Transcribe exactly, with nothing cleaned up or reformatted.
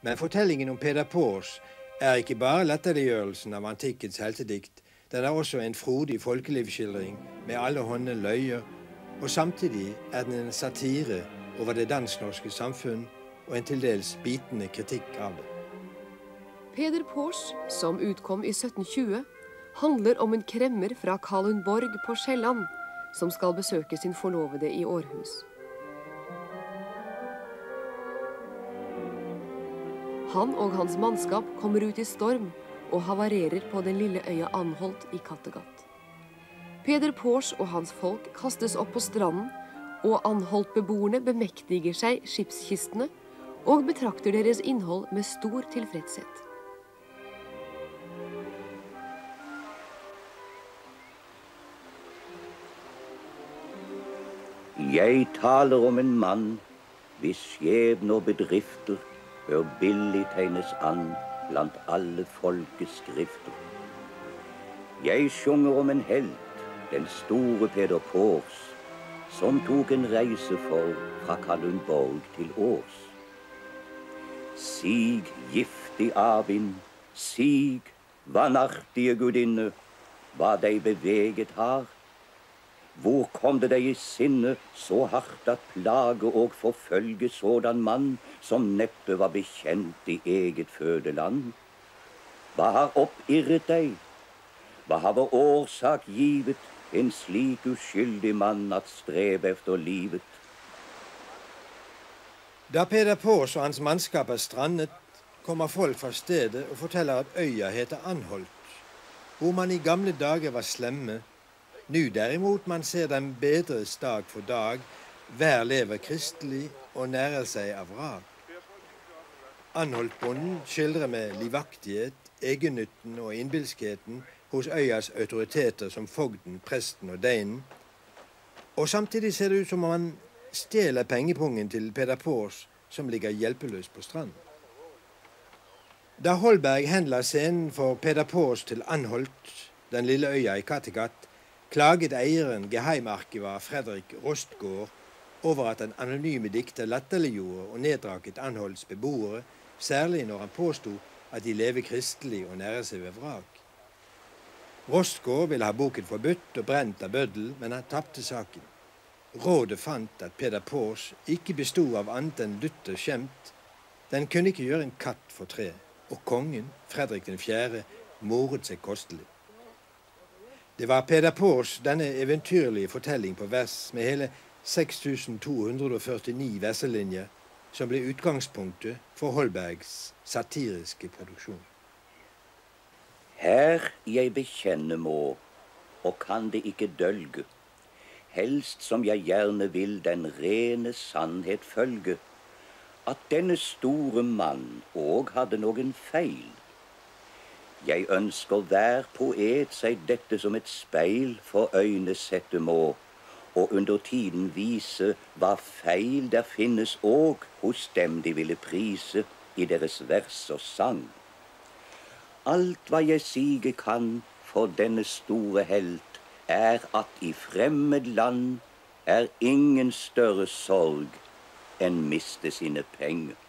Men fortellingen om Peder Pors er ikke bare latterliggjørelsen av antikkens heltedikt. Den er også en frodig folkelivsskildring med alle hånde løyer, og samtidig er den en satire over det dansk-norske samfunn og en til dels bitende kritikk av det. Peder Pors, som utkom i sytten tjue, handler om en kremmer fra Kalundborg på Sjælland, som skal besøke sin forlovede i Århus. Han og hans mannskap kommer ut i storm og havarerer på den lille øya Anholt i Kattegat. Peder Pors og hans folk kastes opp på stranden, og Anholt-beboerne bemektiger seg skipskistene og betrakter deres innhold med stor tilfredshet. Jeg taler om en mann, hvis skjebne og bedrifter bør billig tegnes an blant alle folkets skrifter. Jeg sjunger om en helt, den store Peder Pors, som tok en reise for fra Kalundborg til Års. Sig, giftig avvind, sig, vanartige gudinne, hva deg beveget har. Hvor kom det deg i sinne så hardt at plage og forfølge sådan mann, som neppe var bekjent i eget fødeland? Hva har oppirret deg? Hva har vår årsak givet en slik uskyldig mann at strebe efter livet? Da Peder Pors og hans mannskap er strandet, kommer folk fra stedet og forteller at øya heter Anholt, hvor man i gamle dager var slemme. Nå derimot man ser dem bedres dag for dag, hver lever kristelig og nærer seg av vrak. Anholtbonden skildrer med livaktighet egennytten og innbilskheten hos øyas autoriteter som fogden, presten og deinen, og samtidig ser det ut som om han stjeler pengepungen til Peder Pors, som ligger hjelpeløs på stranden. Da Holberg henla scenen for Peder Pors til Anholt, den lille øya i Kattegat, klaget eieren, geheimarkivar Fredrik Rostgaard, over at den anonyme dikter latterliggjorde og neddraket Anholts beboere, særlig når han påstod at de lever kristelig og nærer seg ved vrak. Rostgaard ville ha boken forbudt og brent av bøddel, men han tapte saken. Rådet fant at Peder Pors ikke bestod av annet enn lutter skjemt. Den kunne ikke gjøre en katt for tre, og kongen, Fredrik den fjerde, moret seg kostelig. Det var Peder Pors denne eventyrlige fortelling på vers med hele seks tusen to hundre og førtini verselinjer som ble utgangspunktet for Holbergs satiriske produksjon. Her jeg bekjenne må, og kan det ikke dølge, helst som jeg gjerne vil den rene sannhet følge, at denne store mann og hadde noen feil. Jeg ønsker hver poet seg dette som et speil for øyne sette må, og under tiden vise hva feil der finnes og hos dem de ville prise i deres vers og sang. Alt hva jeg sige kan for denne store helt, er at i fremmed land er ingen større sorg enn miste sine penger.